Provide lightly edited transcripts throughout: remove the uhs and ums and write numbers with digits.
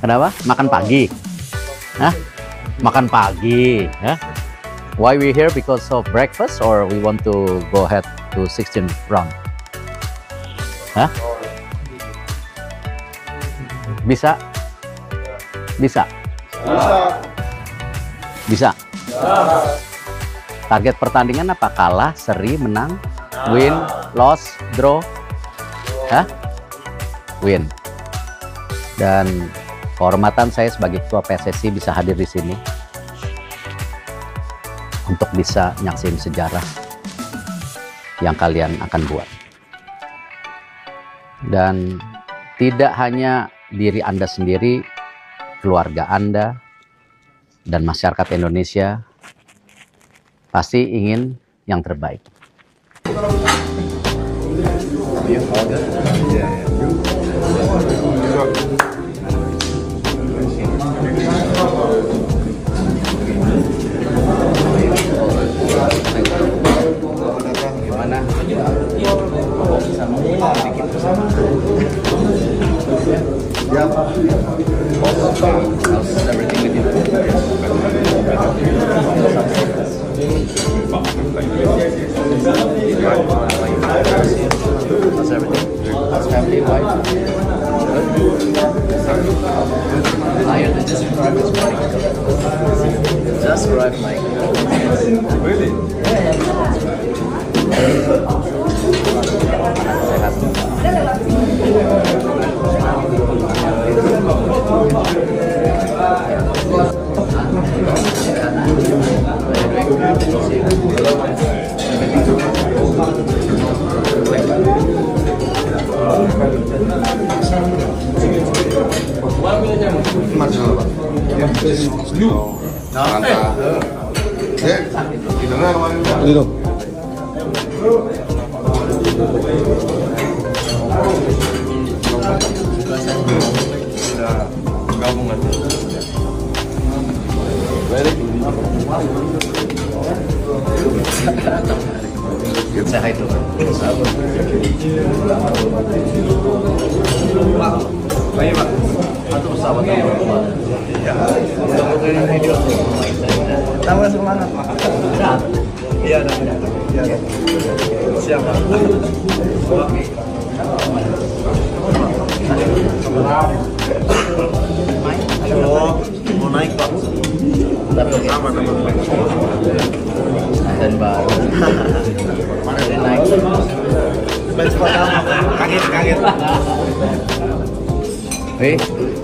Kenapa? Makan pagi? Hah? Makan pagi? Hah? Why we here? Because of breakfast or we want to go ahead to 16th round? Hah? Bisa? Bisa? Bisa? Target pertandingan apa? Kalah, seri, menang, win, loss, draw? Hah? Win. Dan kehormatan saya sebagai ketua PSSI bisa hadir di sini untuk bisa nyaksin sejarah yang kalian akan buat. Dan tidak hanya diri Anda sendiri, keluarga Anda, dan masyarakat Indonesia pasti ingin yang terbaik. Gimana? Bikin bersama. Yeah. How's everything with you? How's everything? How's family, wife? Good? Tired? I just arrived this morning. Just arrived, Mike. Really? Say hi to her. Baik, Pak. Satu pesawat ya. Tambah semangat, Pak. Iya, iya. Siap, Pak. Halo, mau naik, Pak. Sama teman-teman. Dan baru. Dari naik. Bench pertama, kaget. Hei,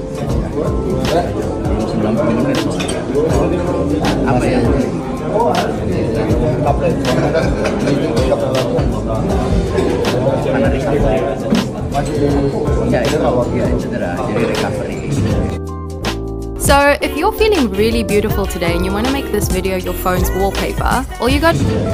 90 menit. Apa yang karena recovery. Ya itu kalau dia cedera, jadi recovery. So, if you're feeling really beautiful today and you want to make this video your phone's wallpaper, all you got...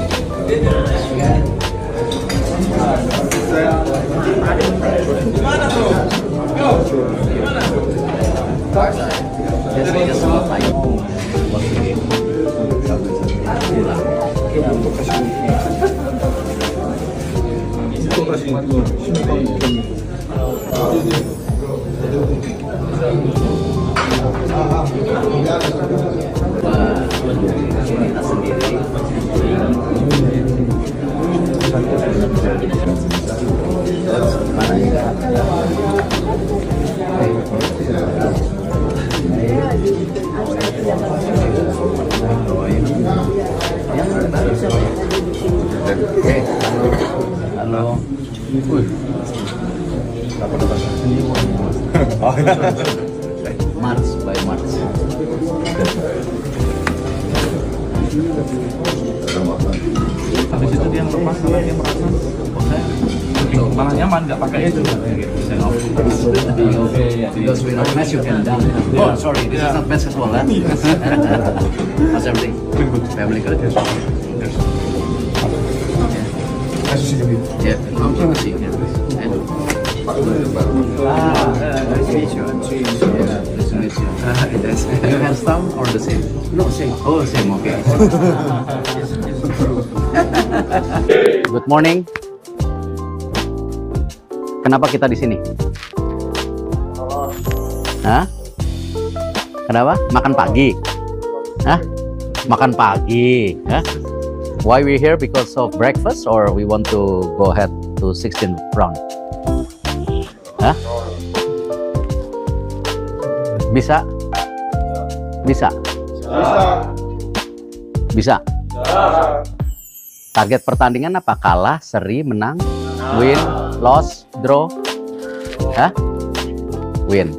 Halo. March by March. Habis itu dia melepas karena dia merasa malah nyaman nggak pakai itu. Because we not match you can dunk. Oh sorry, this is not basketball, huh? How's everything? Family good? Nice to see you. Yeah, I'm trying to see you. Nice to meet you. Yeah, nice to meet you. Your hairstyle or the same? No, same. Oh, same, okay. Good morning. Kenapa kita di sini? Hah? Kenapa? Makan pagi? Hah? Makan pagi? Hah? Why we here? Because of breakfast, or we want to go ahead to 16th round? Hah? Bisa? Bisa? Bisa? Target pertandingan apa? Kalah, seri, menang, win, loss, draw? Hah? Win.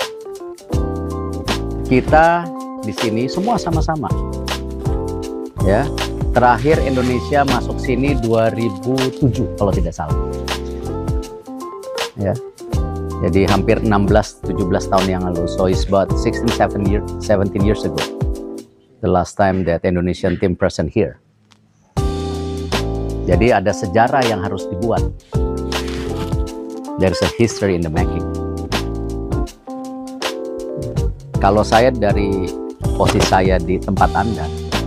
Kita di sini semua sama-sama. Ya. Terakhir Indonesia masuk sini 2007 kalau tidak salah. Ya. Jadi hampir 16-17 tahun yang lalu. So it's about 17 years ago. The last time that Indonesian team present here. Jadi ada sejarah yang harus dibuat. There's a history in the making. Kalau saya dari posisi saya di tempat Anda,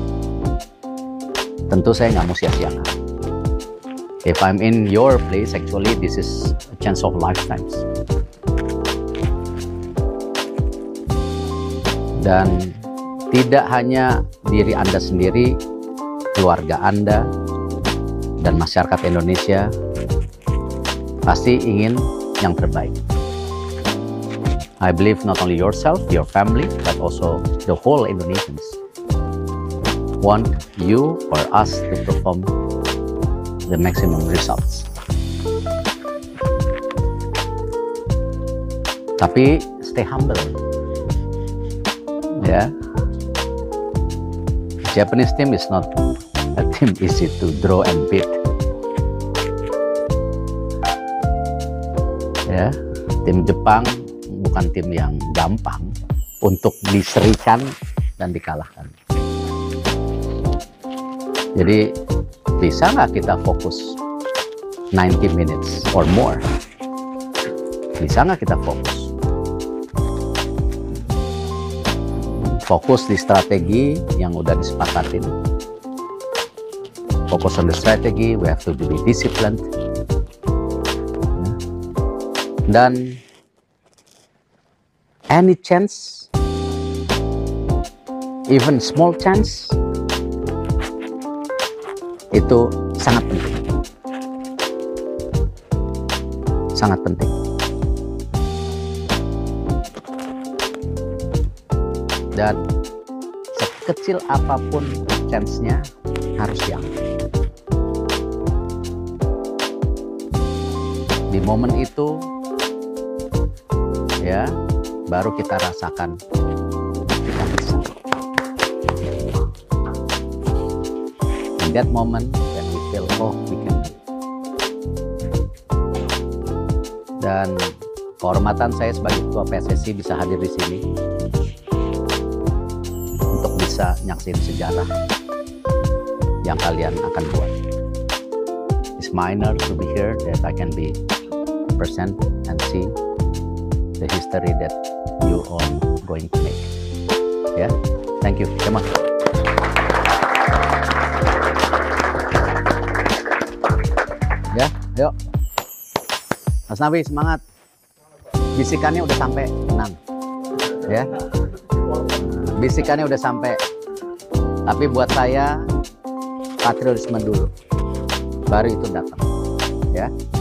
tentu saya nggak mau sia-siakan. If I'm in your place, actually this is a chance of lifetimes. Dan tidak hanya diri Anda sendiri, keluarga Anda, dan masyarakat Indonesia pasti ingin yang terbaik. I believe not only yourself, your family, but also the whole Indonesians want you or us to perform the maximum results. Tapi stay humble. Ya. Japanese team is not a team easy to draw and beat. Ya, tim Jepang bukan tim yang gampang untuk diserikan dan dikalahkan. Jadi bisa nggak kita fokus 90 minutes or more? Bisa nggak kita fokus? Fokus di strategi yang udah disepakatin. Fokus on the strategy, we have to be disciplined. Dan any chance, even small chance, itu sangat penting. Sangat penting. Dan sekecil apapun chance-nya harus diambil. Di momen itu, ya, baru kita rasakan kita bisa. In that moment, then we feel, oh, we can do. Dan kehormatan saya sebagai ketua PSSI bisa hadir di sini untuk bisa nyaksin sejarah yang kalian akan buat. It's my honor to be here, that I can be present and see the history that you all going to make. Yeah, thank you. Come on. Ya, yuk. Mas Nabi, semangat. Bisikannya udah sampai, tenang. Ya. Bisikannya udah sampai. Tapi buat saya patriotisme dulu. Baru itu datang. Ya.